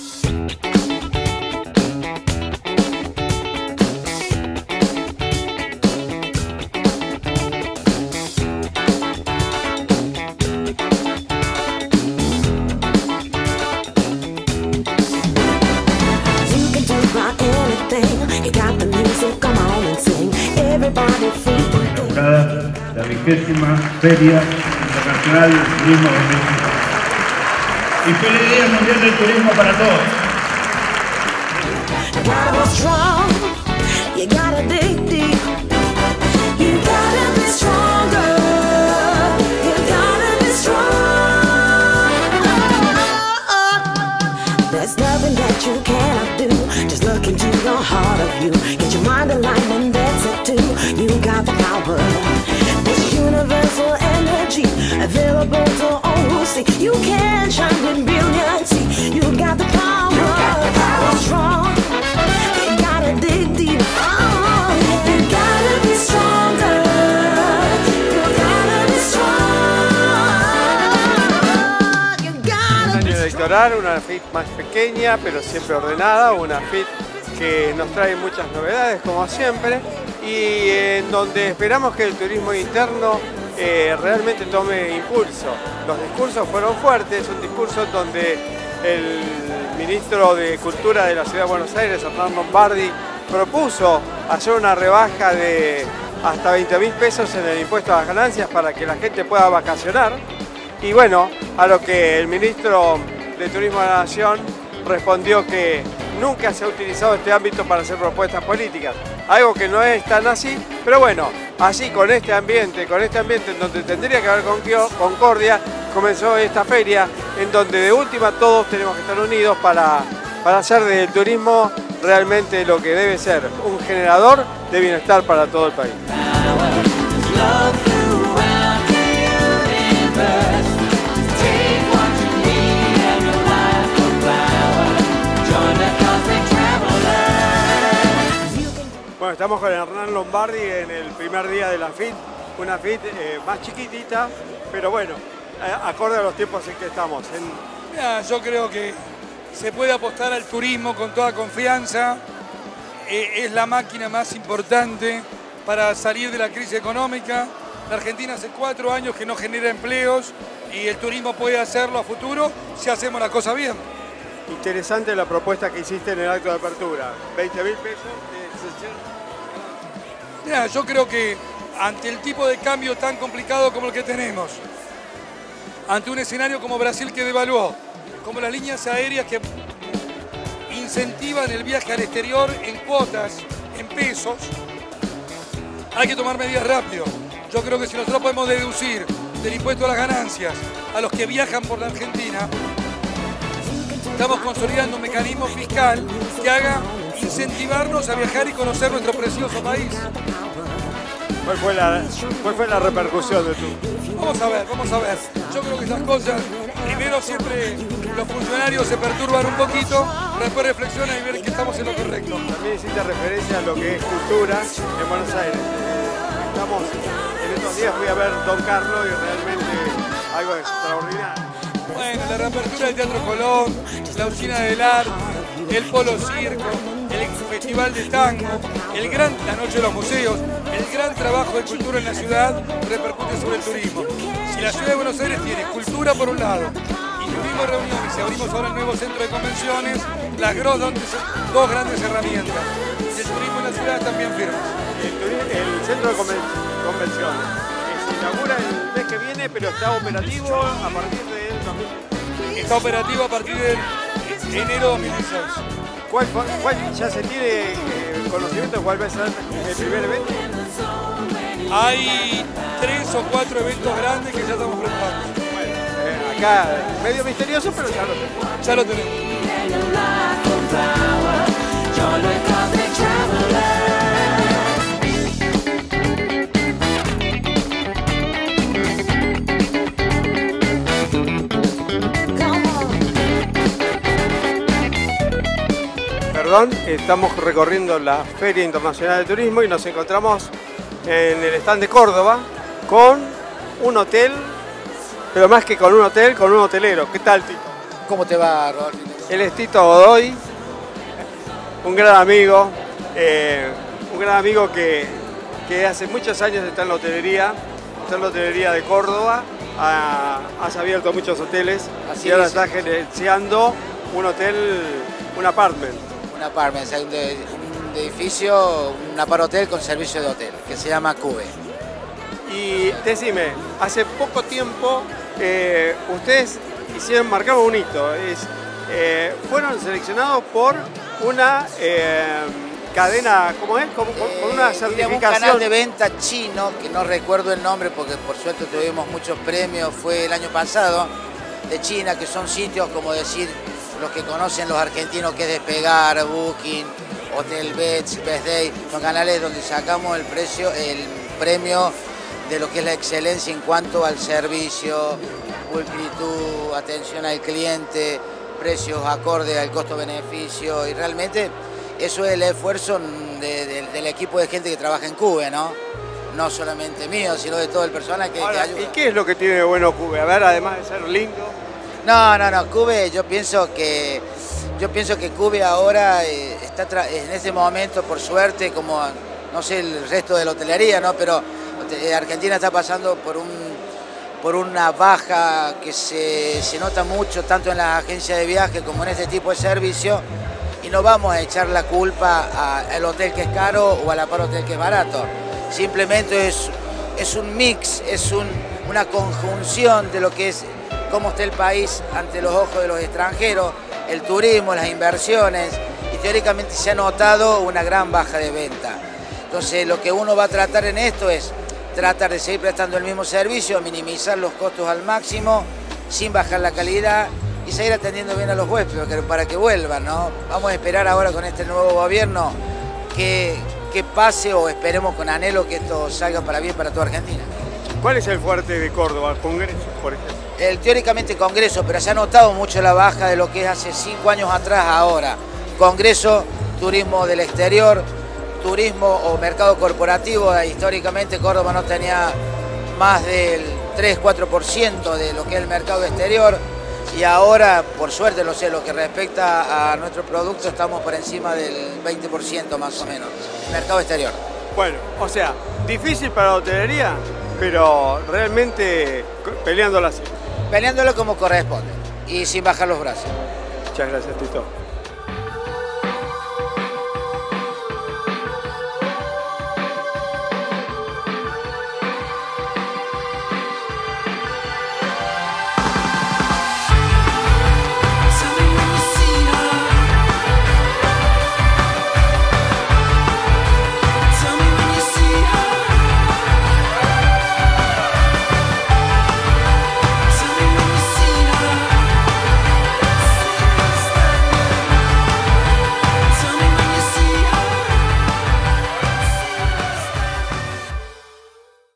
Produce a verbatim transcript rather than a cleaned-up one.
Inaugurada la vigésima Feria Internacional del Turismo de México. Y feliz Día Mundial del Turismo para todos. There's nothing that you cannot do. Just look into the heart of you. Get your mind aligned and that's it too. You got the power. This universal energy available to all who see. You can shine with brilliancy. You got the power. You got the power. Strong. You gotta dig deep. Oh, you gotta be stronger. You gotta be strong. You gotta be Electoral, una F I T más pequeña pero siempre ordenada, una F I T que nos trae muchas novedades como siempre y en donde esperamos que el turismo interno eh, realmente tome impulso. Los discursos fueron fuertes, un discurso donde el ministro de Cultura de la Ciudad de Buenos Aires, Hernán Lombardi, propuso hacer una rebaja de hasta veinte mil pesos en el impuesto a las ganancias para que la gente pueda vacacionar. Y bueno, a lo que el ministro de Turismo de la Nación respondió que nunca se ha utilizado este ámbito para hacer propuestas políticas. Algo que no es tan así, pero bueno, así con este ambiente, con este ambiente en donde tendría que haber concordia, comenzó esta feria en donde de última todos tenemos que estar unidos para, para hacer del turismo realmente lo que debe ser, un generador de bienestar para todo el país. Bueno, estamos con Hernán Lombardi en el primer día de la F I T, una F I T eh, más chiquitita, pero bueno, eh, acorde a los tiempos en que estamos. En... Mira, yo creo que se puede apostar al turismo con toda confianza, eh, es la máquina más importante para salir de la crisis económica. La Argentina hace cuatro años que no genera empleos y el turismo puede hacerlo a futuro si hacemos la cosa bien. Interesante la propuesta que hiciste en el acto de apertura, veinte mil pesos de exención. Mira, yo creo que ante el tipo de cambio tan complicado como el que tenemos, ante un escenario como Brasil que devaluó, como las líneas aéreas que incentivan el viaje al exterior en cuotas, en pesos, hay que tomar medidas rápido. Yo creo que si nosotros podemos deducir del impuesto a las ganancias a los que viajan por la Argentina, estamos consolidando un mecanismo fiscal que haga incentivarnos a viajar y conocer nuestro precioso país. ¿Cuál fue la, cuál fue la repercusión de tu? Vamos a ver, vamos a ver. Yo creo que esas cosas, primero siempre los funcionarios se perturban un poquito, pero después reflexionan y ven que estamos en lo correcto. También hiciste referencia a lo que es cultura en Buenos Aires. Estamos, en estos días fui a ver Don Carlos y realmente algo extraordinario. Bueno, la reapertura del Teatro Colón, la Usina del Arte, el Polo Circo, el Festival de Tango, el gran, la Noche de los Museos, el gran trabajo de cultura en la ciudad repercute sobre el turismo. Si la ciudad de Buenos Aires tiene cultura por un lado y turismo reuniones y abrimos ahora el nuevo centro de convenciones, las dos grandes herramientas del turismo en la ciudad están bien firmes. El, el centro de convenciones se inaugura el mes que viene, pero está operativo a partir del dos mil dieciséis. Está operativo a partir de enero de dos mil dieciséis. ¿Cuál, cuál, ¿Ya se tiene eh, conocimiento de cuál va a ser el primer evento? Hay tres o cuatro eventos grandes que ya estamos preparando. Bueno, eh, acá medio misterioso, pero ya lo tenemos. Ya lo tenemos. Perdón, estamos recorriendo la Feria Internacional de Turismo y nos encontramos en el stand de Córdoba con un hotel, pero más que con un hotel, con un hotelero. ¿Qué tal, Tito? ¿Cómo te va, Rodolfo? Él es Tito Godoy, un gran amigo, eh, un gran amigo que, que hace muchos años está en la hotelería, está en la hotelería de Córdoba, ha, has abierto muchos hoteles. Así y ahora es, está sí. gerenciando un hotel, un apartment. Un apartment, o sea, un, de, un edificio, un apart-hotel con servicio de hotel, que se llama Cube. Y decime, hace poco tiempo eh, ustedes hicieron, marcaron un hito, es, eh, fueron seleccionados por una eh, cadena, ¿cómo es? Con, con eh, una certificación. Un canal de venta chino, que no recuerdo el nombre porque por suerte tuvimos muchos premios, fue el año pasado, de China, que son sitios como decir, los que conocen los argentinos, que es Despegar, Booking, Hotel Beds, Best Day, son canales donde sacamos el precio, el premio de lo que es la excelencia en cuanto al servicio, pulcritud, atención al cliente, precios acorde al costo-beneficio, y realmente eso es el esfuerzo de, de, del equipo de gente que trabaja en Cube, ¿no? No solamente mío, sino de todo el personal que, Ahora, que ayuda. ¿Y qué es lo que tiene de bueno Cube? A ver, además de ser lindo. No, no, no, Cube, yo pienso que yo pienso que Cube ahora eh, está en este momento, por suerte, como no sé el resto de la hotelería, ¿no? Pero Argentina está pasando por un por una baja que se, se nota mucho tanto en las agencias de viaje como en este tipo de servicio, y no vamos a echar la culpa al hotel que es caro o al apart-hotel que es barato. Simplemente es, es un mix, es un, una conjunción de lo que es cómo está el país ante los ojos de los extranjeros, el turismo, las inversiones, y teóricamente se ha notado una gran baja de venta. Entonces lo que uno va a tratar en esto es tratar de seguir prestando el mismo servicio, minimizar los costos al máximo, sin bajar la calidad y seguir atendiendo bien a los huéspedes para que vuelvan, ¿no? Vamos a esperar ahora con este nuevo gobierno que, que pase, o esperemos con anhelo que esto salga para bien para toda Argentina. ¿Cuál es el fuerte de Córdoba? ¿El Congreso, por ejemplo? El, teóricamente Congreso, pero se ha notado mucho la baja de lo que es hace cinco años atrás ahora. Congreso, turismo del exterior, turismo o mercado corporativo. Históricamente Córdoba no tenía más del tres a cuatro por ciento de lo que es el mercado exterior, y ahora, por suerte, no sé, lo que respecta a nuestro producto, estamos por encima del veinte por ciento más o menos, mercado exterior. Bueno, o sea, difícil para la hotelería, pero realmente peleándola así. Peleándolo como corresponde y sin bajar los brazos. Muchas gracias, Tito.